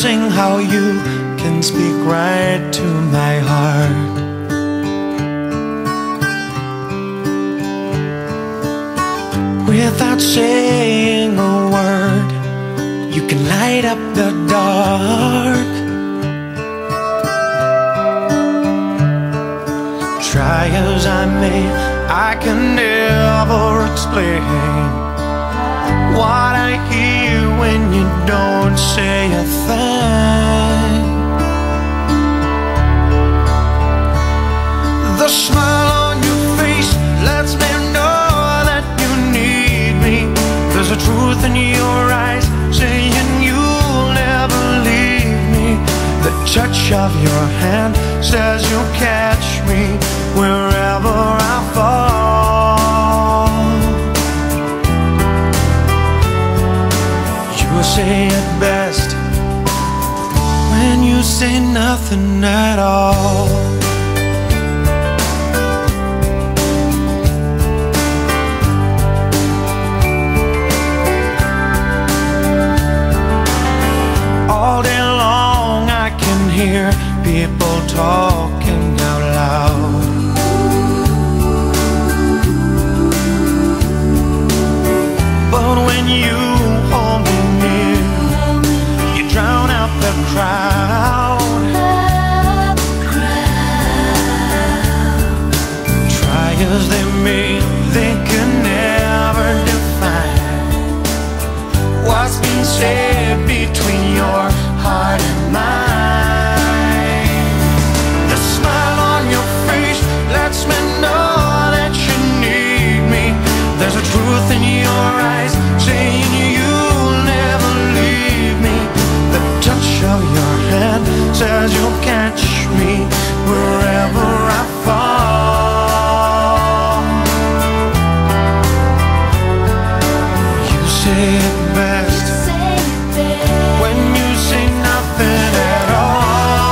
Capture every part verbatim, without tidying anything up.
amazing how you can speak right to my heart. Without saying a word, you can light up the dark. Try as I may, I can never explain what I hear when you don't say a thing. The smile on your face lets me know that you need me. There's a truth in your eyes saying you'll never leave me. The touch of your hand says you'll catch me wherever I fall. You say it best when you say nothing at all. All day long I can hear people talking out loud. But when you hold me near, you drown out the crowd. Try as they may, they can never define what's been said between your heart and mine. The smile on your face lets me know that you need me. There's a truth in your eyes saying you'll never leave me. The touch of your hand says you'll catch me wherever I fall. You say it best when you say nothing at all.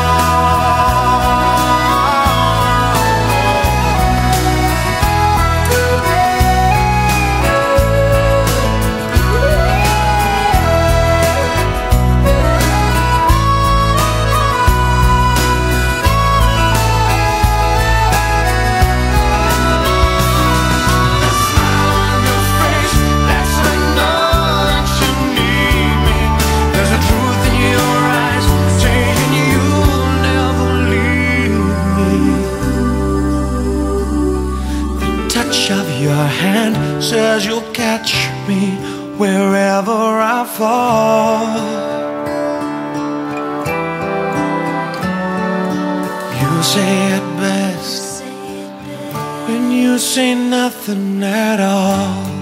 Of your hand says you'll catch me wherever I fall. You say it best when you say nothing at all.